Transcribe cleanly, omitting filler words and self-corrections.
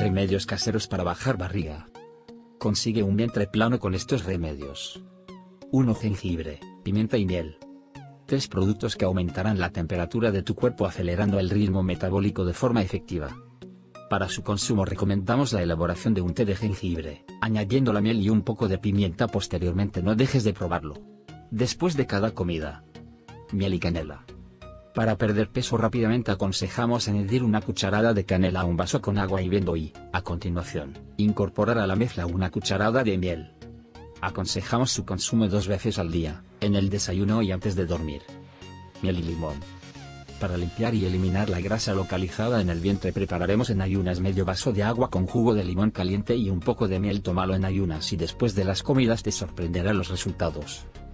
Remedios caseros para bajar barriga. Consigue un vientre plano con estos remedios. 1. Jengibre, pimienta y miel. 3 productos que aumentarán la temperatura de tu cuerpo acelerando el ritmo metabólico de forma efectiva. Para su consumo recomendamos la elaboración de un té de jengibre, añadiendo la miel y un poco de pimienta posteriormente. No dejes de probarlo. Después de cada comida. Miel y canela. Para perder peso rápidamente aconsejamos añadir una cucharada de canela a un vaso con agua hirviendo y, a continuación, incorporar a la mezcla una cucharada de miel. Aconsejamos su consumo 2 veces al día, en el desayuno y antes de dormir. Miel y limón. Para limpiar y eliminar la grasa localizada en el vientre prepararemos en ayunas medio vaso de agua con jugo de limón caliente y un poco de miel. Tómalo en ayunas y después de las comidas te sorprenderán los resultados.